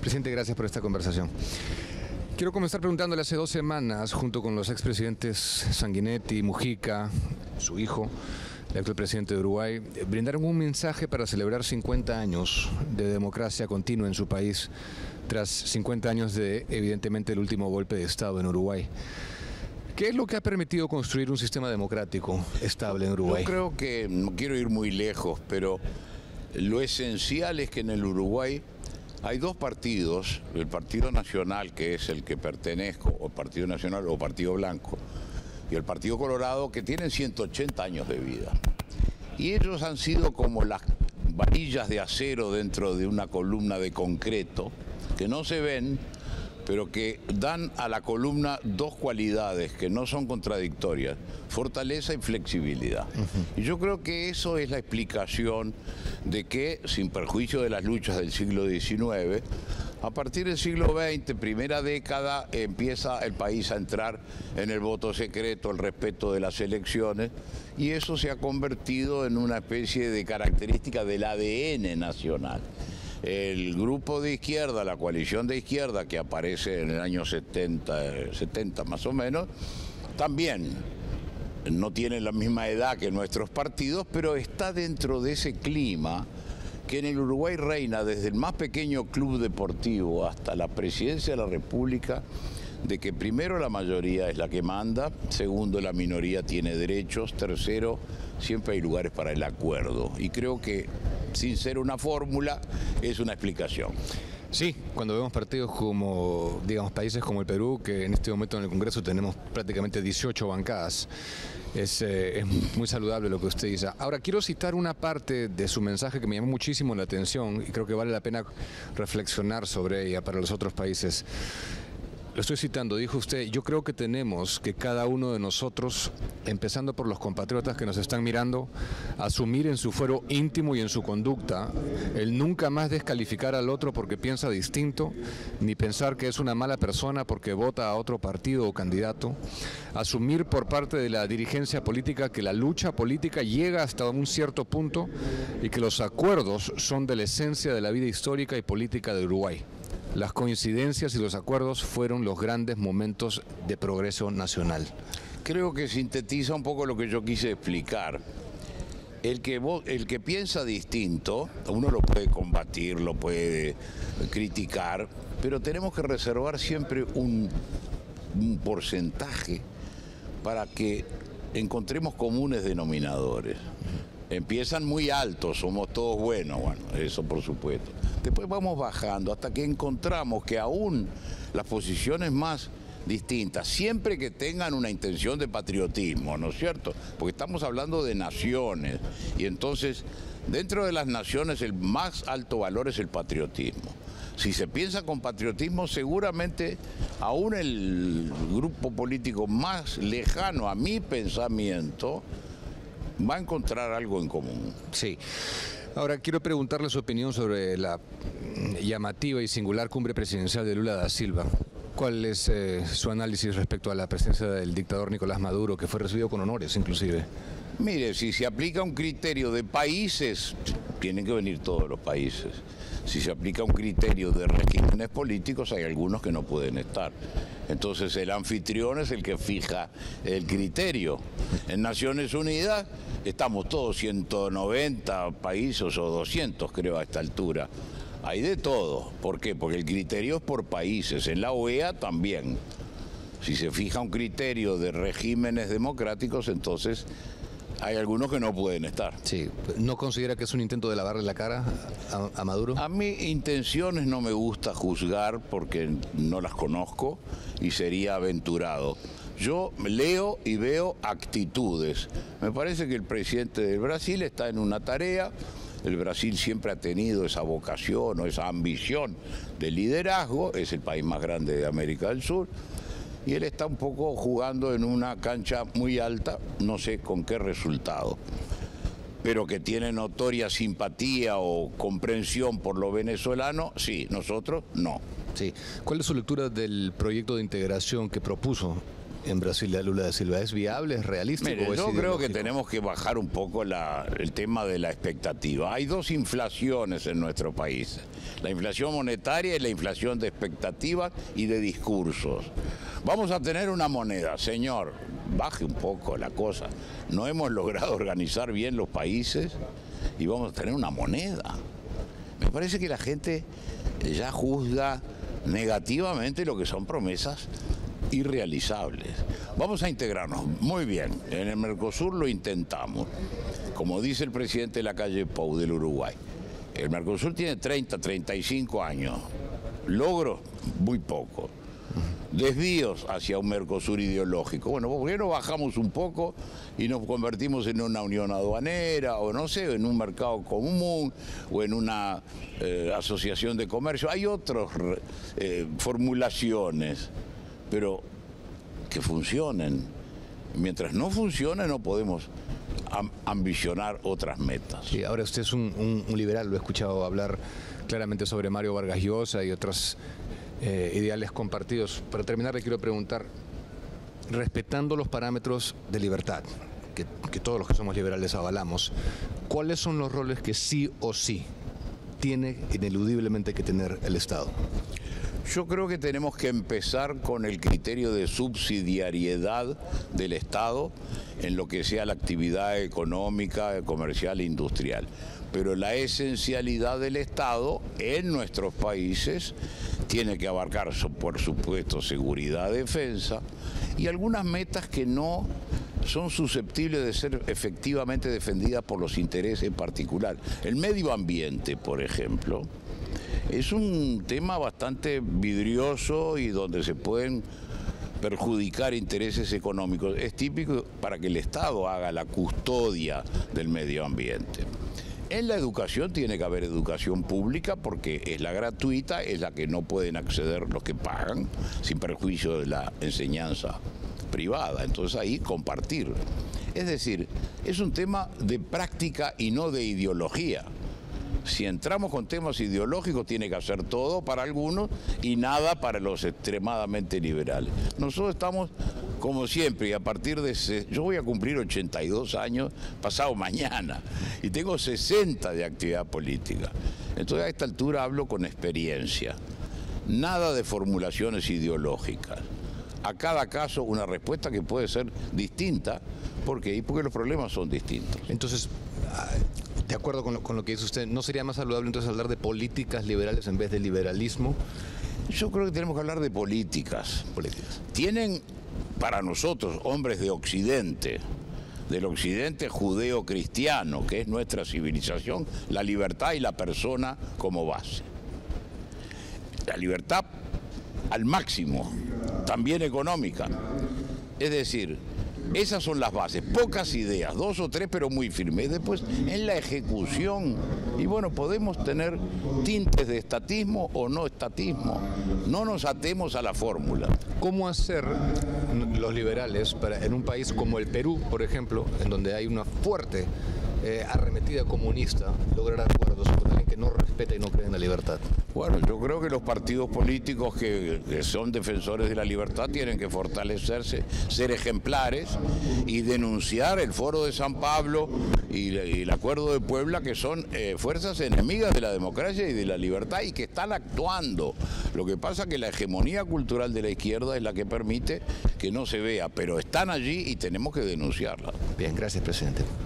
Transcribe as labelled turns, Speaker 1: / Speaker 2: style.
Speaker 1: Presidente, gracias por esta conversación. Quiero comenzar preguntándole, hace 2 semanas, junto con los expresidentes Sanguinetti, Mujica, su hijo, el actual presidente de Uruguay, brindaron un mensaje para celebrar 50 años de democracia continua en su país, tras 50 años de, evidentemente, el último golpe de Estado en Uruguay. ¿Qué es lo que ha permitido construir un sistema democrático estable en Uruguay?
Speaker 2: Yo creo que, no quiero ir muy lejos, pero lo esencial es que en el Uruguay hay 2 partidos, el Partido Nacional, que es el que pertenezco, o Partido Nacional o Partido Blanco, y el Partido Colorado, que tienen 180 años de vida. Y ellos han sido como las varillas de acero dentro de una columna de concreto, que no se ven, pero que dan a la columna 2 cualidades que no son contradictorias: fortaleza y flexibilidad. Y yo creo que eso es la explicación de que, sin perjuicio de las luchas del siglo XIX, a partir del siglo XX, primera década, empieza el país a entrar en el voto secreto, el respeto de las elecciones, y eso se ha convertido en una especie de característica del ADN nacional. El grupo de izquierda, la coalición de izquierda, que aparece en el año 70 más o menos, también no tiene la misma edad que nuestros partidos, pero está dentro de ese clima que en el Uruguay reina, desde el más pequeño club deportivo hasta la presidencia de la República, de que primero la mayoría es la que manda, segundo la minoría tiene derechos, tercero siempre hay lugares para el acuerdo. Y creo que, sin ser una fórmula, es una explicación.
Speaker 1: Sí, cuando vemos partidos como, digamos, países como el Perú, que en este momento en el Congreso tenemos prácticamente 18 bancadas, es muy saludable lo que usted dice. Ahora, quiero citar una parte de su mensaje que me llamó muchísimo la atención y creo que vale la pena reflexionar sobre ella para los otros países. Lo estoy citando, dijo usted: yo creo que tenemos que cada uno de nosotros, empezando por los compatriotas que nos están mirando, asumir en su fuero íntimo y en su conducta el nunca más descalificar al otro porque piensa distinto, ni pensar que es una mala persona porque vota a otro partido o candidato, asumir por parte de la dirigencia política que la lucha política llega hasta un cierto punto y que los acuerdos son de la esencia de la vida histórica y política de Uruguay. Las coincidencias y los acuerdos fueron los grandes momentos de progreso nacional.
Speaker 2: Creo que sintetiza un poco lo que yo quise explicar. El que piensa distinto, uno lo puede combatir, lo puede criticar, pero tenemos que reservar siempre un porcentaje para que encontremos comunes denominadores. Empiezan muy altos, somos todos buenos, bueno, eso por supuesto. Después vamos bajando hasta que encontramos que aún las posiciones más distintas, siempre que tengan una intención de patriotismo, ¿no es cierto? Porque estamos hablando de naciones, y entonces dentro de las naciones el más alto valor es el patriotismo. Si se piensa con patriotismo, seguramente aún el grupo político más lejano a mi pensamiento va a encontrar algo en común.
Speaker 1: Sí. Ahora, quiero preguntarle su opinión sobre la llamativa y singular cumbre presidencial de Lula da Silva. ¿Cuál es su análisis respecto a la presencia del dictador Nicolás Maduro, que fue recibido con honores inclusive?
Speaker 2: Mire, si se aplica un criterio de países, tienen que venir todos los países. Si se aplica un criterio de regímenes políticos, hay algunos que no pueden estar. Entonces el anfitrión es el que fija el criterio. En Naciones Unidas estamos todos 190 países o 200, creo, a esta altura. Hay de todo. ¿Por qué? Porque el criterio es por países. En la OEA también. Si se fija un criterio de regímenes democráticos, entonces hay algunos que no pueden estar.
Speaker 1: Sí. ¿No considera que es un intento de lavarle la cara a Maduro?
Speaker 2: A mí intenciones no me gusta juzgar porque no las conozco y sería aventurado. Yo leo y veo actitudes. Me parece que el presidente del Brasil está en una tarea. El Brasil siempre ha tenido esa vocación o esa ambición de liderazgo. Es el país más grande de América del Sur. Y él está un poco jugando en una cancha muy alta, no sé con qué resultado, pero que tiene notoria simpatía o comprensión por lo venezolano, sí, nosotros no.
Speaker 1: Sí. ¿Cuál es su lectura del proyecto de integración que propuso en Brasil de Lula da Silva? ¿Es viable, es realístico?
Speaker 2: Mire,
Speaker 1: o es
Speaker 2: yo creo que
Speaker 1: ideológico?
Speaker 2: tenemos que bajar un poco el tema de la expectativa. Hay dos inflaciones en nuestro país. La inflación monetaria y la inflación de expectativas y de discursos. Vamos a tener una moneda, señor, baje un poco la cosa. No hemos logrado organizar bien los países y vamos a tener una moneda. Me parece que la gente ya juzga negativamente lo que son promesas irrealizables. Vamos a integrarnos, muy bien, en el Mercosur lo intentamos, como dice el presidente Lacalle Pou del Uruguay. El Mercosur tiene 30, 35 años, logros muy pocos, desvíos hacia un Mercosur ideológico. Bueno, ¿por qué no bajamos un poco y nos convertimos en una unión aduanera o no sé, en un mercado común o en una asociación de comercio? Hay otras formulaciones, pero que funcionen. Mientras no funcione no podemos ambicionar otras metas.
Speaker 1: Sí, ahora usted es un liberal, lo he escuchado hablar claramente sobre Mario Vargas Llosa y otros ideales compartidos. Para terminar, le quiero preguntar, respetando los parámetros de libertad, que todos los que somos liberales avalamos, ¿cuáles son los roles que sí o sí tiene ineludiblemente que tener el Estado?
Speaker 2: Yo creo que tenemos que empezar con el criterio de subsidiariedad del Estado en lo que sea la actividad económica, comercial e industrial. Pero la esencialidad del Estado en nuestros países tiene que abarcar, por supuesto, seguridad, defensa y algunas metas que no son susceptibles de ser efectivamente defendidas por los intereses particulares. El medio ambiente, por ejemplo, es un tema bastante vidrioso y donde se pueden perjudicar intereses económicos. Es típico para que el Estado haga la custodia del medio ambiente. En la educación tiene que haber educación pública porque es la gratuita, es la que no pueden acceder los que pagan, sin perjuicio de la enseñanza privada. Entonces ahí compartir. Es decir, es un tema de práctica y no de ideología. Si entramos con temas ideológicos, tiene que hacer todo para algunos y nada para los extremadamente liberales. Nosotros estamos, como siempre, y a partir de... Yo voy a cumplir 82 años pasado mañana y tengo 60 de actividad política. Entonces a esta altura hablo con experiencia. Nada de formulaciones ideológicas. A cada caso una respuesta que puede ser distinta. ¿Por qué? Porque los problemas son distintos.
Speaker 1: Entonces, de acuerdo con lo que dice usted, ¿no sería más saludable entonces hablar de políticas liberales en vez de liberalismo?
Speaker 2: Yo creo que tenemos que hablar de políticas. Tienen para nosotros, hombres de Occidente, del Occidente judeo-cristiano, que es nuestra civilización, la libertad y la persona como base. La libertad al máximo, también económica. Es decir, esas son las bases, pocas ideas, 2 o 3, pero muy firmes. Después, en la ejecución, y bueno, podemos tener tintes de estatismo o no estatismo. No nos atemos a la fórmula.
Speaker 1: ¿Cómo hacer los liberales en un país como el Perú, por ejemplo, en donde hay una fuerte arremetida comunista, lograr acuerdos con alguien que no respeta y no cree en la libertad?
Speaker 2: Bueno, yo creo que los partidos políticos que son defensores de la libertad tienen que fortalecerse, ser ejemplares y denunciar el Foro de San Pablo y el Acuerdo de Puebla, que son fuerzas enemigas de la democracia y de la libertad y que están actuando. Lo que pasa es que la hegemonía cultural de la izquierda es la que permite que no se vea, pero están allí y tenemos que denunciarla.
Speaker 1: Bien, gracias, presidente.